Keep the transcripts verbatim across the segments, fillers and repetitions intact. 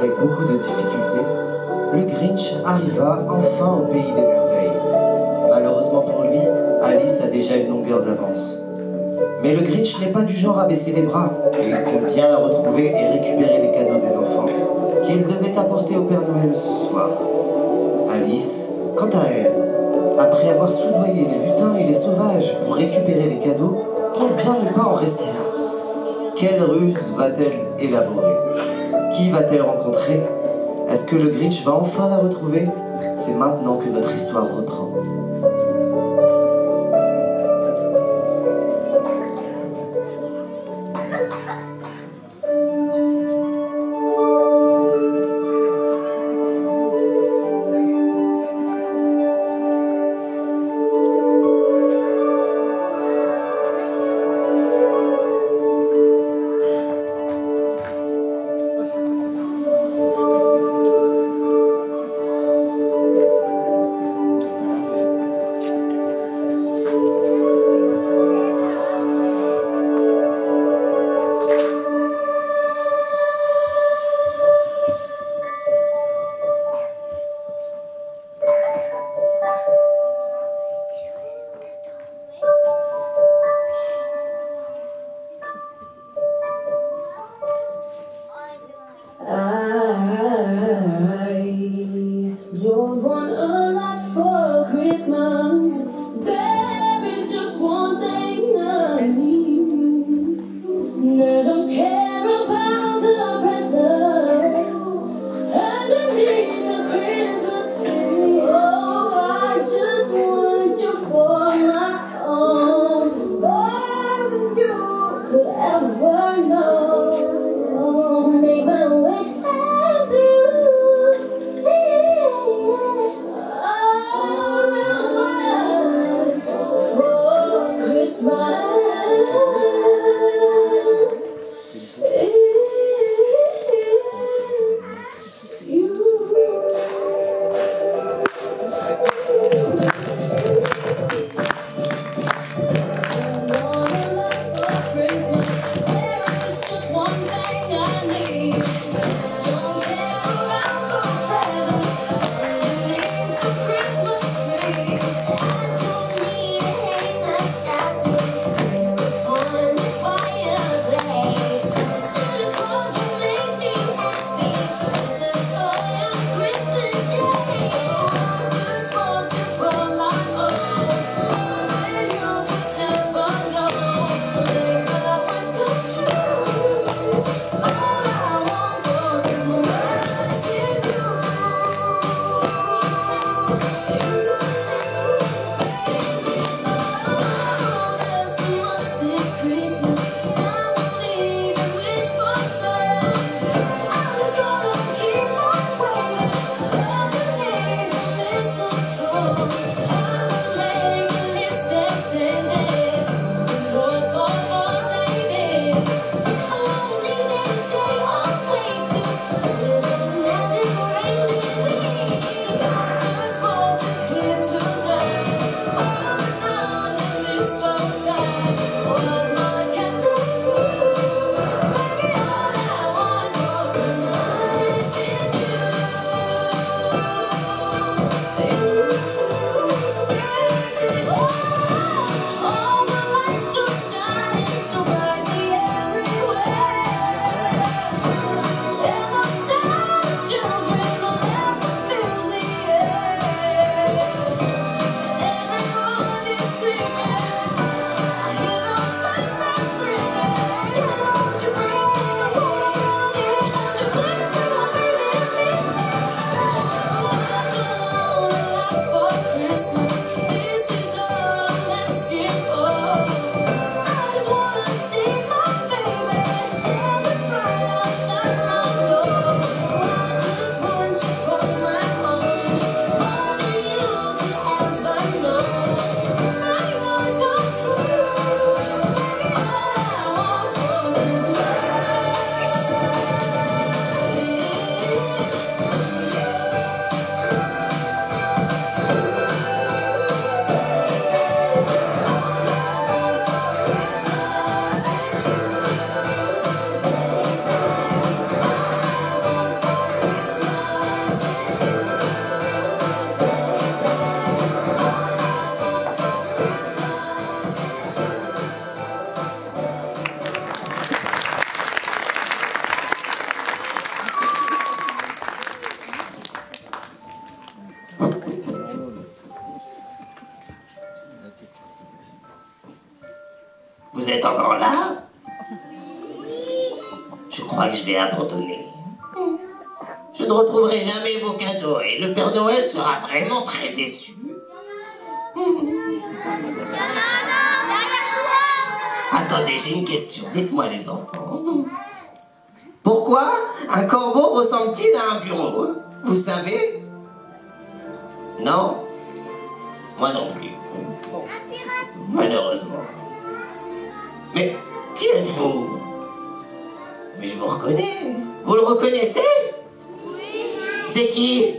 avec beaucoup de difficultés, le Grinch arriva enfin au pays des merveilles. Malheureusement pour lui, Alice a déjà une longueur d'avance. Mais le Grinch n'est pas du genre à baisser les bras, et il compte bien la retrouver et récupérer les cadeaux des enfants qu'il devait apporter au Père Noël ce soir. Alice, quant à elle, après avoir soudoyé les lutins et les sauvages pour récupérer les cadeaux, compte bien ne pas en rester là. Quelle ruse va-t-elle élaborer? Qui va-t-elle rencontrer? Est-ce que le Grinch va enfin la retrouver? C'est maintenant que notre histoire reprend. Je crois que je vais abandonner. Je ne retrouverai jamais vos cadeaux et le Père Noël sera vraiment très déçu. Attendez, j'ai une question. Dites-moi les enfants. Pourquoi un corbeau ressemble-t-il à un bureau? Vous savez? Non? Moi non plus. Malheureusement. Mais qui êtes-vous? Mais je vous reconnais. Vous le reconnaissez? Oui. C'est qui?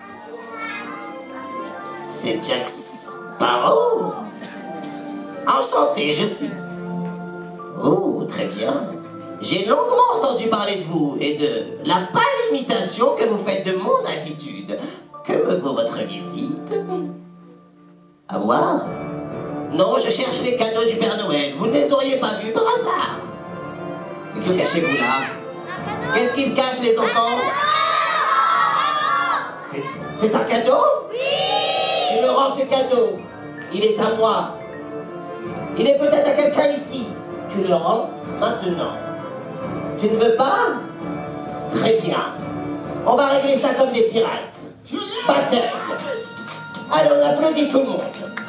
C'est Jack Sparrow. Enchanté, je suis. Oh, très bien. J'ai longuement entendu parler de vous et de la pâle imitation que vous faites de mon attitude. Que me vaut votre visite? À voir? Non, je cherche les cadeaux du Père Noël. Vous ne les auriez pas vus par hasard. Mais que cachez-vous là? Qu'est-ce qu'ils cachent, les enfants? C'est un cadeau? Oui! Je le rends ce cadeau. Il est à moi. Il est peut-être à quelqu'un ici. Tu le rends maintenant. Tu ne veux pas? Très bien. On va régler ça comme des pirates. Baptême. Allez, on applaudit tout le monde.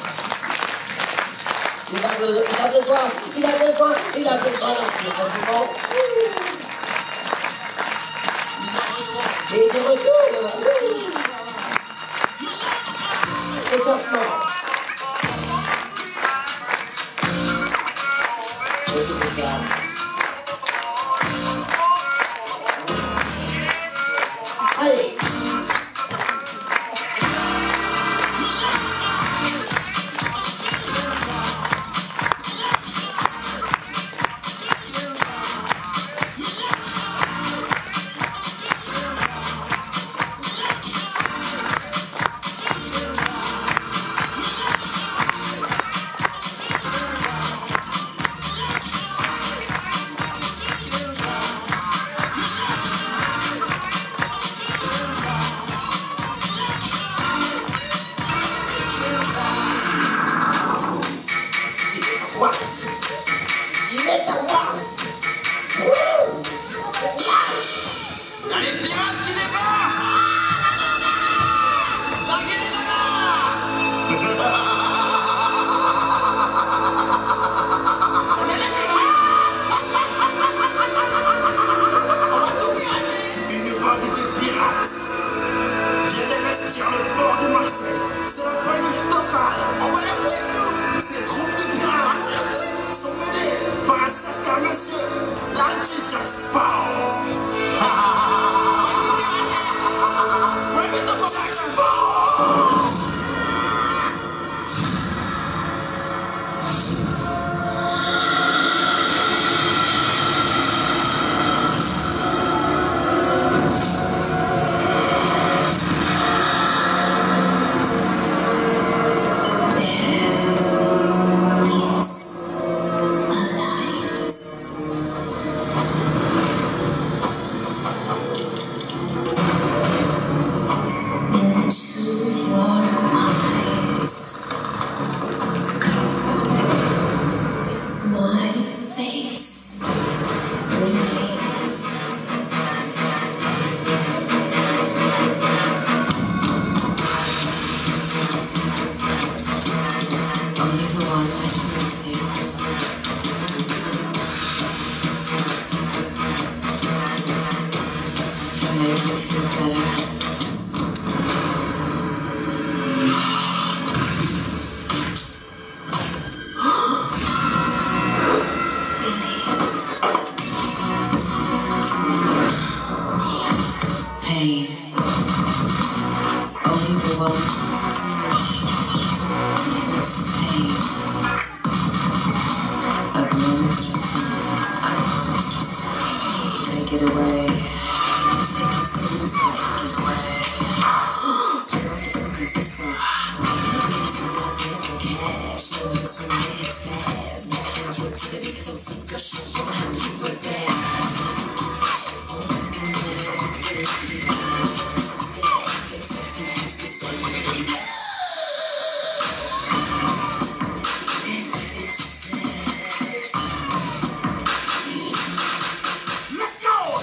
Il a besoin, il a besoin, il a besoin, il a besoin d'entraînement. Et des retours. Échauffement. Allez. Il est à moi. Y'a les pirates qui débarquent. Larguez les nanas. On est les on va tout gagner. Une bande de pirates vient d'investir le port de Marseille. C'est la panique totale. On va la foutre, nous. Ces troupes de pirates sont menées par un certain monsieur, l'artiste Jack Sparrow. Jack Sparrow. Take it away. Let's go!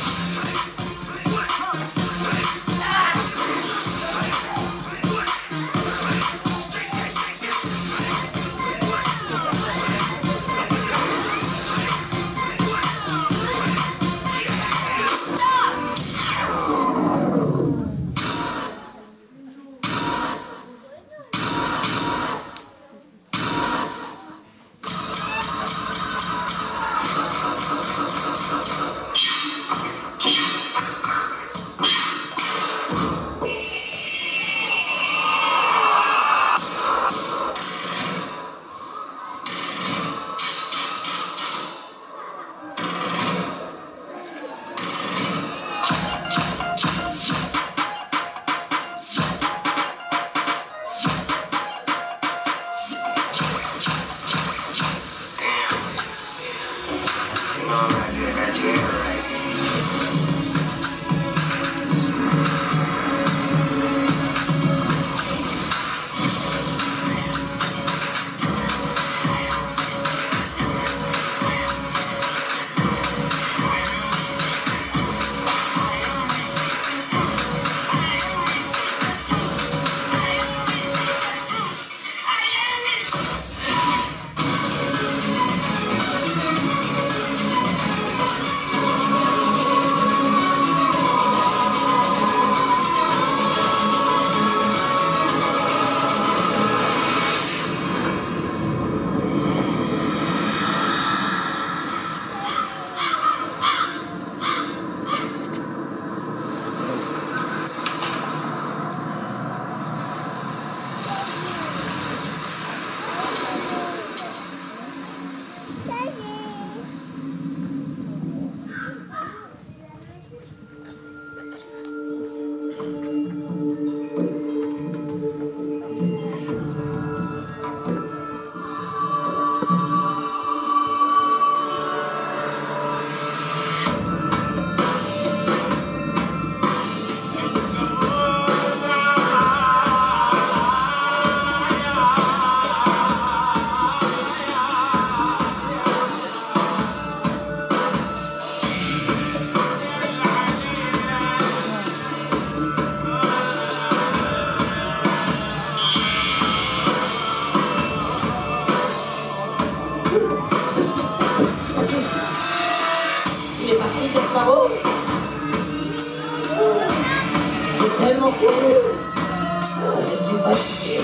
tellement couru. Je suis fatigué.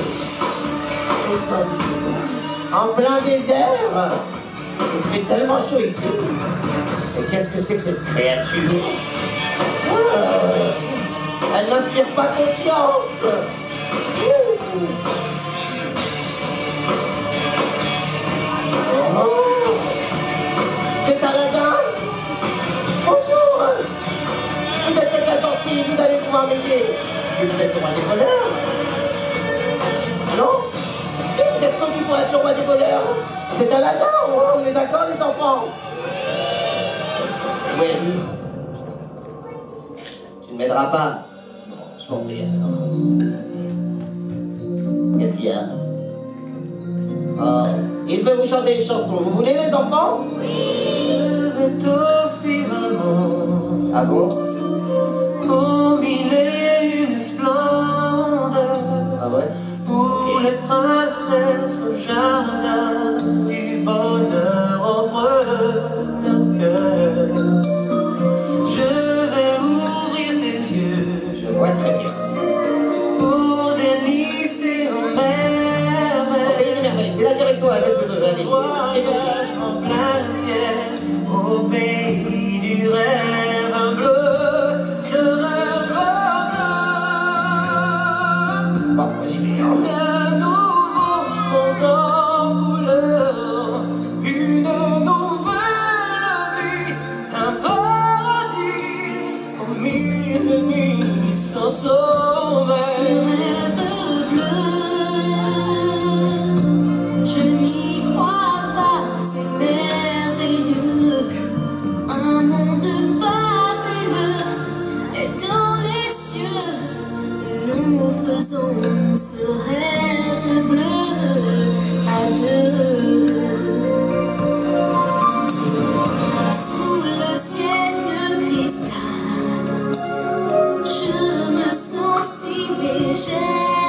En plein désert. Il fait tellement chaud ici. Et qu'est-ce que c'est que cette créature? euh, Elle n'inspire pas confiance. Oh. C'est Aladdin. Bonjour. Vous êtes quelqu'un gentil, vous allez pouvoir m'aider. Mais vous êtes le roi des voleurs. Non? Si, vous êtes connu pour être le roi des voleurs. C'est Aladdin, on est d'accord les enfants? Oui, Alice. Tu ne m'aideras pas? Non, je m'en prie. Qu'est-ce qu'il y a? Oh, il veut vous chanter une chanson. Vous voulez les enfants? Je vais t'offrir un monde. Ah bon? Pour mille et une splendeur. Ah ouais? Pour les princesses au jardin du bonheur offre leur cœur. Je vais ouvrir tes yeux. Je vois très bien. Pour délicer aux merveilles. C'est la direction à laquelle je veux aller. Voyage en plein ciel au pays du rêve bleu. Ce rêve bleu. Bon, moi j'y vais. C'est un nouveau monde en couleur. Une nouvelle vie. Un paradis au milieu de nuits sans sommeil. Faisons ce rêve bleu à deux. Sous le ciel de cristal, je me sens si légère.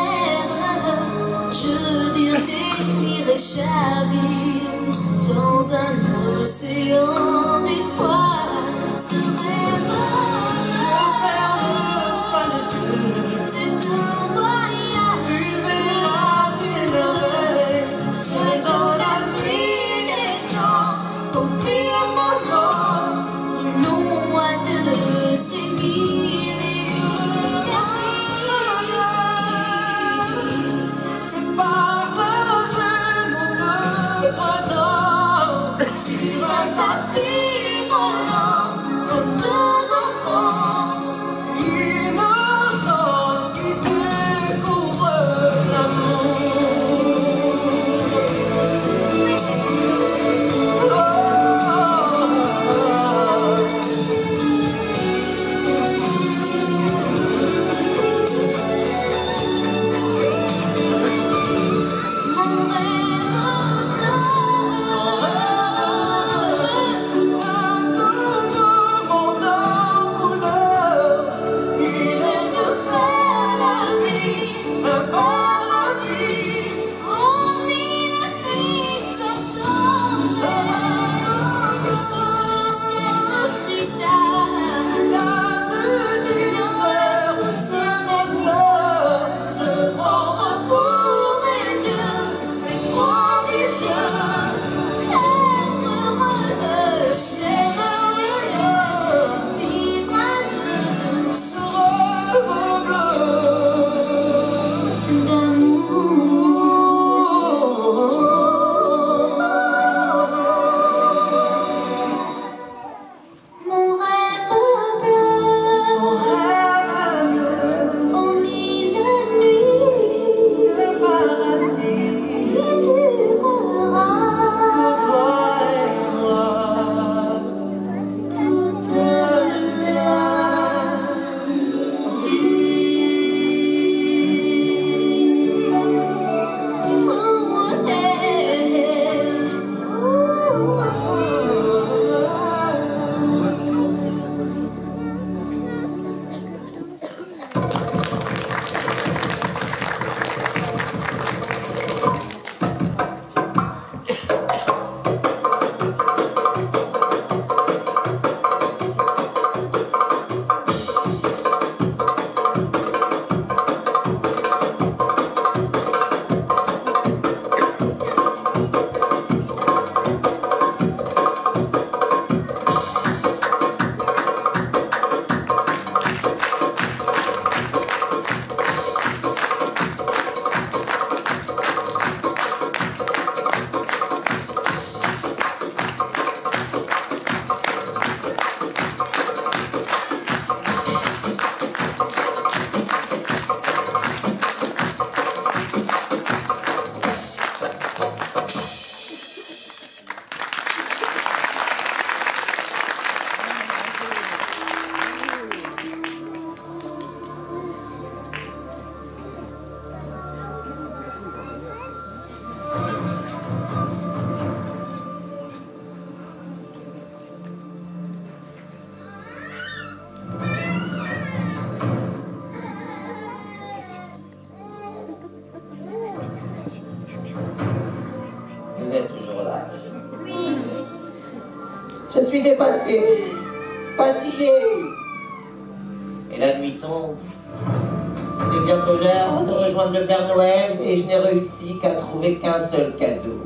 suis dépassé, fatigué. Et la nuit tombe. Il est bientôt l'heure de rejoindre le Père Noël et je n'ai réussi qu'à trouver qu'un seul cadeau.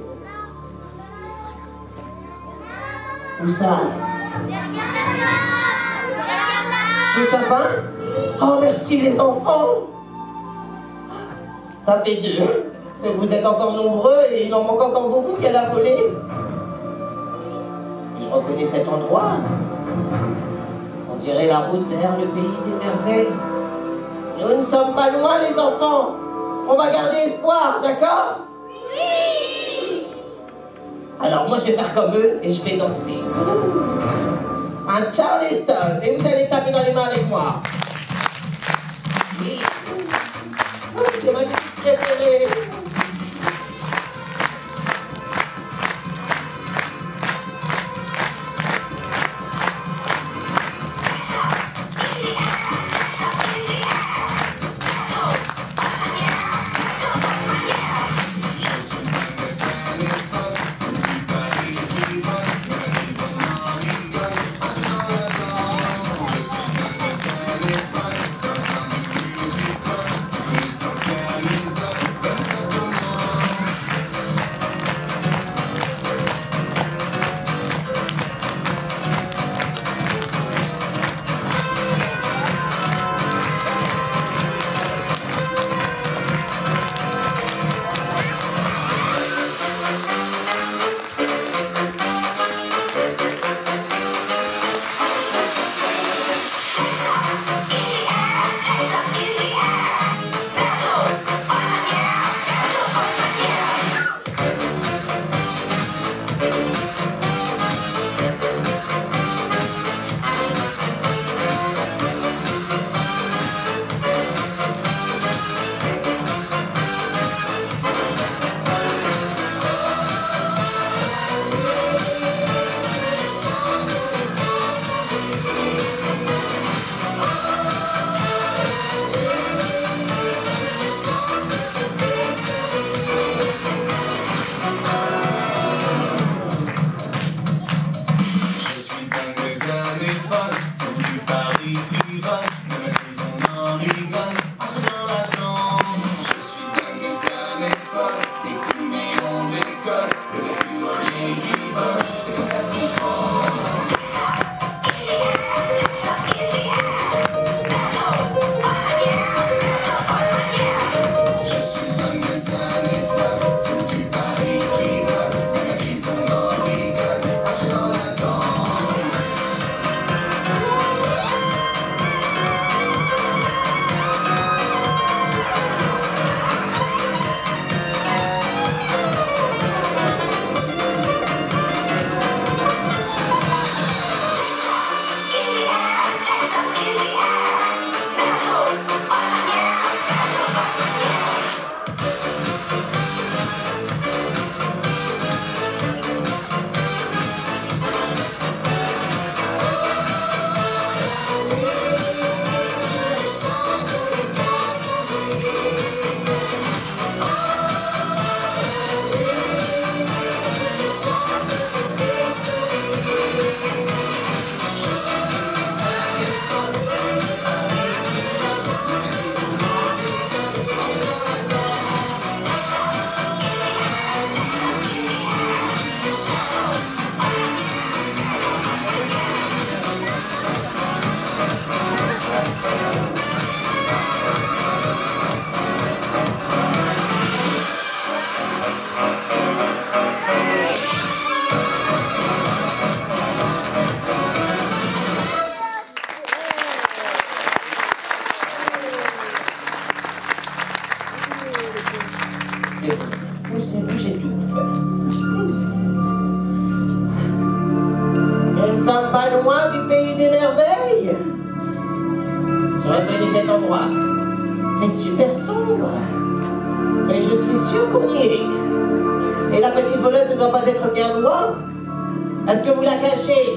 Où ça? Le sapin? Oh merci les enfants! Ça fait deux. Mais vous êtes encore nombreux et il en manque encore beaucoup qu'elle a volé. Je reconnais cet endroit. On dirait la route vers le pays des merveilles. Nous ne sommes pas loin les enfants. On va garder espoir, d'accord? Oui! Alors moi je vais faire comme eux et je vais danser. Un Charleston. Et vous allez taper dans les mains avec moi. Oui. C'est ma petite préférée. Poussez-vous, j'étouffe. Nous ne sommes pas loin du pays des merveilles. Je reconnais cet endroit. C'est super sombre. Mais je suis sûr qu'on y est. Et la petite voleuse ne doit pas être bien loin. Est-ce que vous la cachez?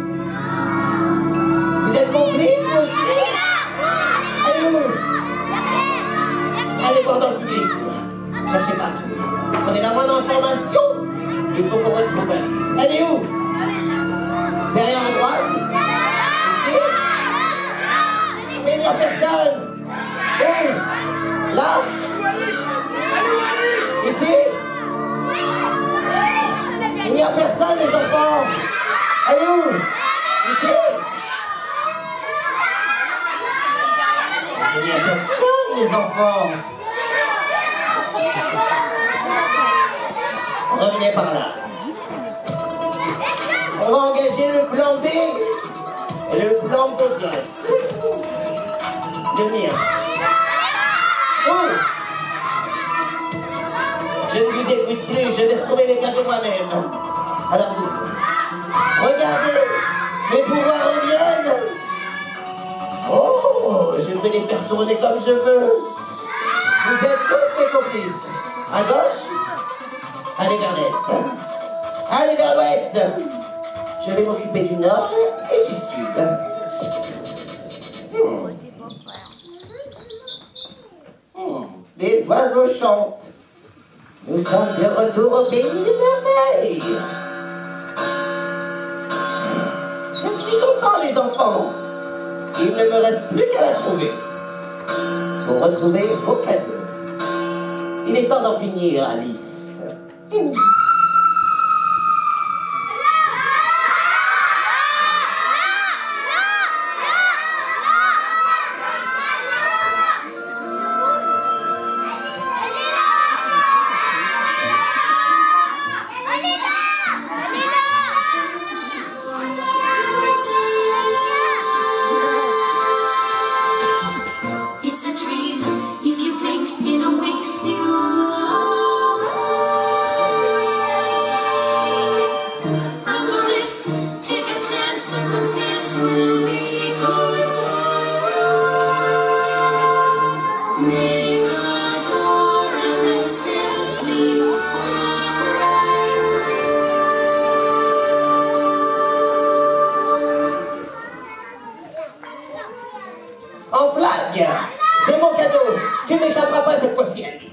Vous êtes complice, vous aussi? Elle est où? Elle est voir dans le public. Cherchez partout. Prenez la moindre information. Il faut qu'on retrouve Alice. Elle est où? Ici. Il n'y a personne, les enfants. Revenez par là. On va engager le plan B et le plan de glace. Le mien. Oh! Je ne vous écoute plus, je vais retrouver les cadeaux moi-même. Alors vous, regardez, mes pouvoirs reviennent. Oh, je vais les faire tourner comme je veux. Vous êtes tous mes complices. À gauche, allez vers l'est. Allez vers l'ouest. Je vais m'occuper du nord et du sud. Hmm. Hmm. Les oiseaux chantent. Nous sommes de retour au pays des merveilles. Je suis content, les enfants. Il ne me reste plus qu'à la trouver. Pour retrouver vos cadeaux. Il est temps d'en finir, Alice. En flag, c'est mon cadeau. Tu n'échapperas pas cette fois-ci, Alice.